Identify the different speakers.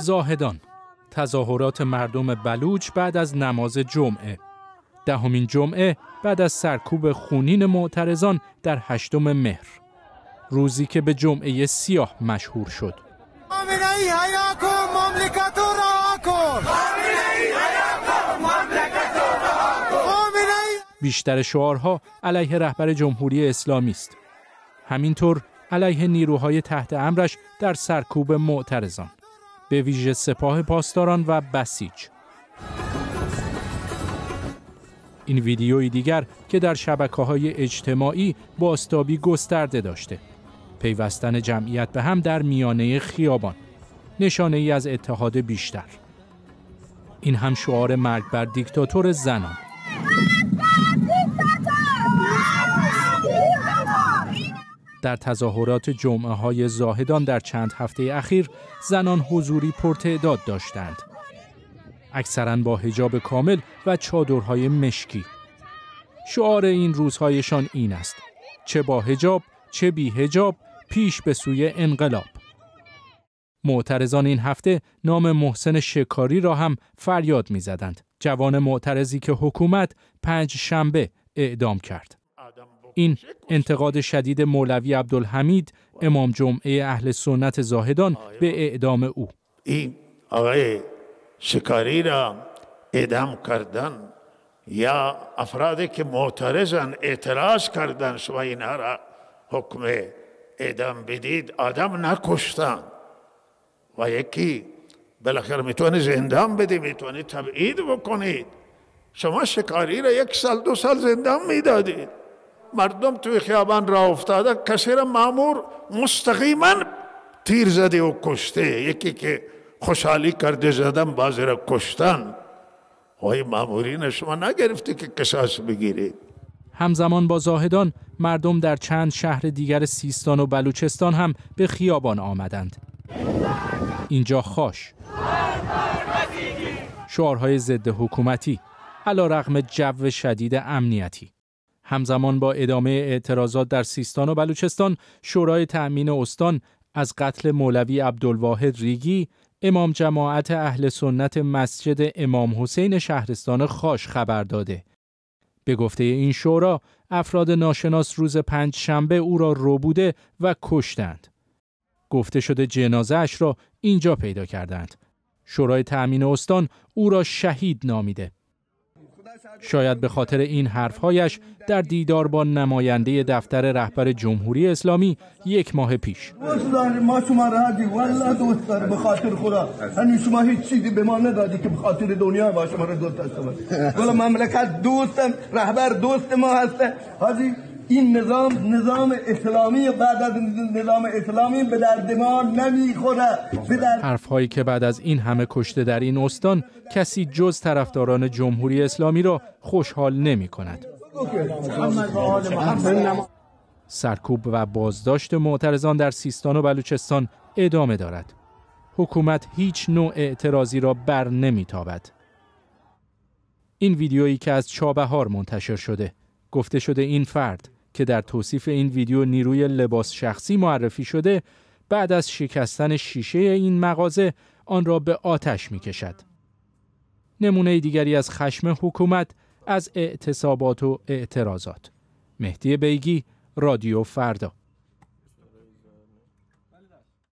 Speaker 1: زاهدان، تظاهرات مردم بلوچ بعد از نماز جمعه. 10مین جمعه بعد از سرکوب خونین معترضان در 8 مهر، روزی که به جمعه سیاه مشهور شد. بیشتر شعارها علیه رهبر جمهوری اسلامی است. همینطور علیه نیروهای تحت امرش در سرکوب معترضان، به ویژه سپاه پاسداران و بسیج. این ویدیوی دیگر که در شبکه‌های اجتماعی بازتابی گسترده داشته، پیوستن جمعیت به هم در میانه خیابان، نشانه ای از اتحاد بیشتر. این هم شعار مرگ بر دیکتاتور زنان. در تظاهرات جمعه‌های زاهدان در چند هفته اخیر زنان حضوری پرتعداد داشتند، اکثراً با حجاب کامل و چادرهای مشکی. شعار این روزهایشان این است: چه با حجاب چه بی حجاب، پیش به سوی انقلاب. معترضان این هفته نام محسن شکاری را هم فریاد می‌زدند، جوان معترضی که حکومت 5 شنبه اعدام کرد. این انتقاد شدید مولوی عبدالحمید، امام جمعه اهل سنت زاهدان، به اعدام او.
Speaker 2: این آقای شکاری را اعدام کردن یا افرادی که معترضن اعتراض کردن شما اینها را حکم اعدام بدید، آدم نکشتن. و یکی بالاخره میتونه زندان بده، میتونه تبعید بکنید. شما شکاری را 1 سال 2 سال زندان میدادید. مردم توی خیابان راه افتاده، کسی را مامور مستقیما تیر زده و کشته. یکی که خوشحالی کرده زدن بازی را کشتن. وای مامورین شما نگرفتی که قصاص بگیرید.
Speaker 1: همزمان با زاهدان مردم در چند شهر دیگر سیستان و بلوچستان هم به خیابان آمدند. اینجا خاش، شعارهای ضد حکومتی علیرغم جو شدید امنیتی. همزمان با ادامه اعتراضات در سیستان و بلوچستان، شورای تأمین استان از قتل مولوی عبدالواحد ریگی، امام جماعت اهل سنت مسجد امام حسین شهرستان خاش خبر داده. به گفته این شورا، افراد ناشناس روز 5 شنبه او را ربوده و کشتند. گفته شده جنازه اش را اینجا پیدا کردند. شورای تأمین استان او را شهید نامیده. شاید به خاطر این حرفهایش در دیدار با نماینده دفتر رهبر جمهوری اسلامی 1 ماه پیش.
Speaker 3: ما شما را هدی والله دوست داره، به خاطر خدا. هنوز شما هیچ چیزی به ما ندادی که به خاطر دنیا با شما را دوست داشته باشه. ولی مملکت دوستم، رهبر دوست ما هسته. هادی این نظام اسلامی بعد از نظام اسلامی به درد ما نمیخوره.
Speaker 1: حرفهایی که بعد از این همه کشته در این استان کسی جز طرفداران جمهوری اسلامی را خوشحال نمی کند. سرکوب و بازداشت معترضان در سیستان و بلوچستان ادامه دارد. حکومت هیچ نوع اعتراضی را بر نمیتابد. این ویدیویی که از چابهار منتشر شده، گفته شده این فرد که در توصیف این ویدیو نیروی لباس شخصی معرفی شده، بعد از شکستن شیشه این مغازه آن را به آتش می‌کشد. نمونه دیگری از خشم حکومت از اعتصابات و اعتراضات. مهدی بیگی، رادیو فردا.